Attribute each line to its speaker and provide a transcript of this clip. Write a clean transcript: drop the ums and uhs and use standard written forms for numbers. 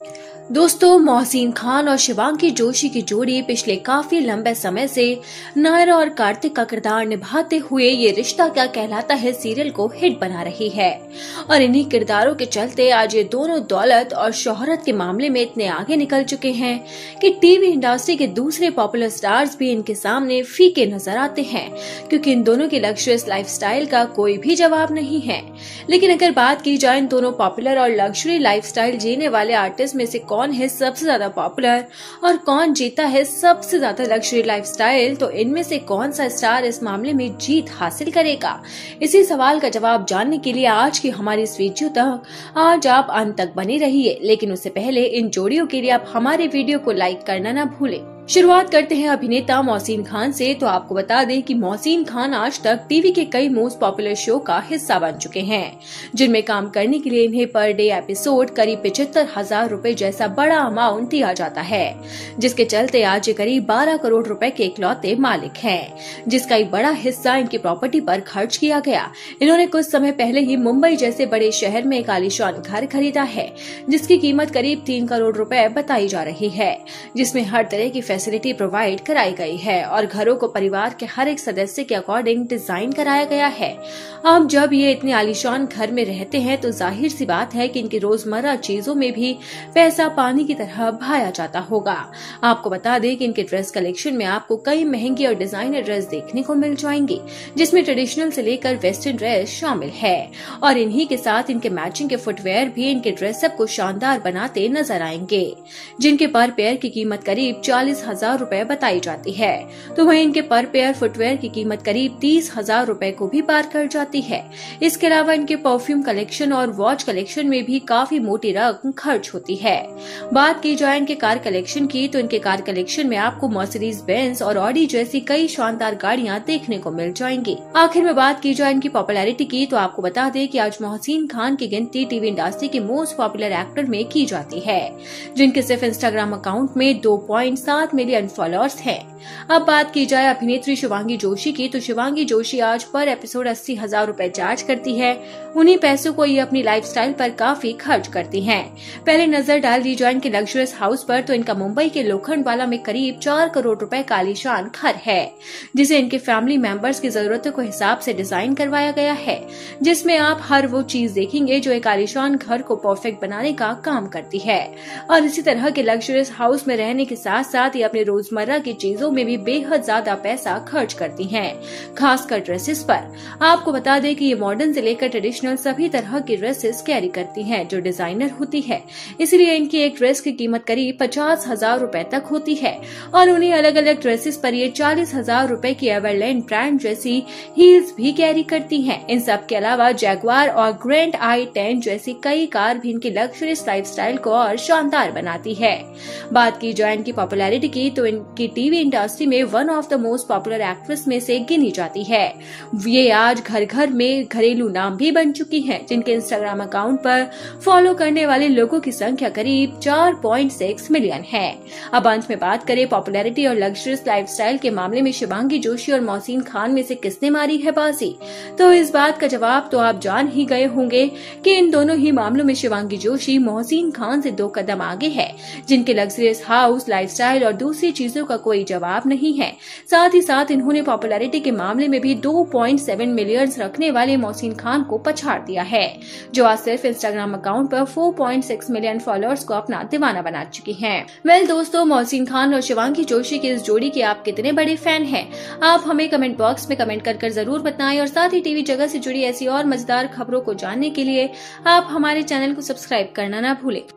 Speaker 1: दोस्तों, मोहसिन खान और शिवांगी जोशी की जोड़ी पिछले काफी लंबे समय से नायरा और कार्तिक का किरदार निभाते हुए ये रिश्ता क्या कहलाता है सीरियल को हिट बना रही है। और इन्हीं किरदारों के चलते आज ये दोनों दौलत और शोहरत के मामले में इतने आगे निकल चुके हैं कि टीवी इंडस्ट्री के दूसरे पॉपुलर स्टार्स भी इनके सामने फीके नजर आते हैं, क्योंकि इन दोनों की लग्जरियस लाइफस्टाइल का कोई भी जवाब नहीं है। लेकिन अगर बात की जाए इन दोनों पॉपुलर और लग्जरी लाइफस्टाइल जीने वाले आर्टिस्ट में से कौन है सबसे ज्यादा पॉपुलर और कौन जीता है सबसे ज्यादा लग्जरी लाइफस्टाइल, तो इनमें से कौन सा स्टार इस मामले में जीत हासिल करेगा? इसी सवाल का जवाब जानने के लिए आज की हमारी इस वीडियो तक आज आप अंत तक बने रहिए। लेकिन उससे पहले इन जोड़ियों के लिए आप हमारे वीडियो को लाइक करना ना भूलें। शुरुआत करते हैं अभिनेता मोहसिन खान से। तो आपको बता दें कि मोहसिन खान आज तक टीवी के कई मोस्ट पॉपुलर शो का हिस्सा बन चुके हैं, जिनमें काम करने के लिए इन्हें पर डे एपिसोड करीब 75,000 रुपए जैसा बड़ा अमाउंट दिया जाता है, जिसके चलते आज ये करीब 12 करोड़ रुपए के इकलौते मालिक हैं, जिसका एक बड़ा हिस्सा इनकी प्रॉपर्टी पर खर्च किया गया। इन्होंने कुछ समय पहले ही मुंबई जैसे बड़े शहर में एक आलीशान घर खरीदा है, जिसकी कीमत करीब 3 करोड़ रुपए बताई जा रही है, जिसमें हर तरह की फैसिलिटी प्रोवाइड कराई गई है और घरों को परिवार के हर एक सदस्य के अकॉर्डिंग डिजाइन कराया गया है। अब जब ये इतने आलीशान घर में रहते हैं तो जाहिर सी बात है कि इनकी रोजमर्रा चीजों में भी पैसा पानी की तरह बहाया जाता होगा। आपको बता दें कि इनके ड्रेस कलेक्शन में आपको कई महंगी और डिजाइनर ड्रेस देखने को मिल जाएंगी, जिसमें ट्रेडिशनल से लेकर वेस्टर्न ड्रेस शामिल है। और इन्हीं के साथ इनके मैचिंग के फुटवेयर भी इनके ड्रेसअप को शानदार बनाते नजर आएंगे, जिनके पर पेयर की कीमत करीब 40,000 रुपए बताई जाती है। तो वहीं इनके पर पेयर फुटवेयर की कीमत करीब 30,000 रुपए को भी पार कर जाती है। इसके अलावा इनके परफ्यूम कलेक्शन और वॉच कलेक्शन में भी काफी मोटी रकम खर्च होती है। बात की जाए इनके कार कलेक्शन की, तो इनके कार कलेक्शन में आपको मर्सिडीज बेंज और ऑडी जैसी कई शानदार गाड़ियां देखने को मिल जाएंगी। आखिर में बात की जाए इनकी पॉपुलैरिटी की, तो आपको बता दें कि आज मोहसिन खान की गिनती टीवी इंडस्ट्री के मोस्ट पॉपुलर एक्टर में की जाती है, जिनके सिर्फ इंस्टाग्राम अकाउंट में 2.7 मिलियन फॉलोअर्स हैं। अब बात की जाए अभिनेत्री शिवांगी जोशी की, तो शिवांगी जोशी आज पर एपिसोड 80,000 रुपए चार्ज करती है। उन्हीं पैसों को ये अपनी लाइफस्टाइल पर काफी खर्च करती हैं। पहले नजर डाल दी जाए इनके लग्जरियस हाउस पर, तो इनका मुंबई के लोखंडवाला में करीब 4 करोड़ रुपए का आलीशान घर है, जिसे इनके फैमिली मेंबर्स की जरूरतों के हिसाब से डिजाइन करवाया गया है, जिसमें आप हर वो चीज देखेंगे जो एक आलीशान घर को परफेक्ट बनाने का काम करती है। और इसी तरह के लग्जरियस हाउस में रहने के साथ साथ ये अपने रोजमर्रा की चीजों में भी बेहद ज्यादा पैसा खर्च करती हैं, खासकर ड्रेसेस पर। आपको बता दें कि ये मॉडर्न से लेकर ट्रेडिशनल सभी तरह की ड्रेसेस कैरी करती हैं, जो डिजाइनर होती है। इसलिए इनकी एक ड्रेस की कीमत करीब 50,000 रुपए तक होती है। और उन्हीं अलग अलग ड्रेसेस पर ये 40,000 रुपए की एवरलैंड ब्रांड जैसी हील्स भी कैरी करती हैं। इन सब के अलावा जैगवार और ग्रैंड i10 जैसी कई कार भी इनकी लग्जरियस लाइफस्टाइल को और शानदार बनाती है। बात की जाए इनकी पॉपुलैरिटी की, तो इनकी टीवी इंडस्ट्री में one of the most popular actress में से गिनी जाती है। ये आज घर घर में घरेलू नाम भी बन चुकी हैं, जिनके इंस्टाग्राम अकाउंट पर फॉलो करने वाले लोगों की संख्या करीब 4.6 मिलियन है। अब अंत में बात करें पॉपुलैरिटी और लग्जरियस लाइफस्टाइल के मामले में शिवांगी जोशी और मोहसिन खान में से किसने मारी है बाजी, तो इस बात का जवाब तो आप जान ही गए होंगे कि इन दोनों ही मामलों में शिवांगी जोशी मोहसिन खान से 2 कदम आगे है, जिनके लग्जरियस हाउस, लाइफस्टाइल और दूसरी चीजों का कोई जवाब नहीं है। साथ ही साथ इन्होंने पॉपुलैरिटी के मामले में भी 2.7 मिलियन रखने वाले मोहसिन खान को पछाड़ दिया है, जो आज सिर्फ इंस्टाग्राम अकाउंट पर 4.6 मिलियन फॉलोअर्स को अपना दीवाना बना चुकी हैं। वेल दोस्तों, मोहसिन खान और शिवांगी जोशी की इस जोड़ी के आप कितने बड़े फैन हैं? आप हमें कमेंट बॉक्स में कमेंट कर जरूर बताएं। और साथ ही टीवी जगत से जुड़ी ऐसी और मजेदार खबरों को जानने के लिए आप हमारे चैनल को सब्सक्राइब करना ना भूलें।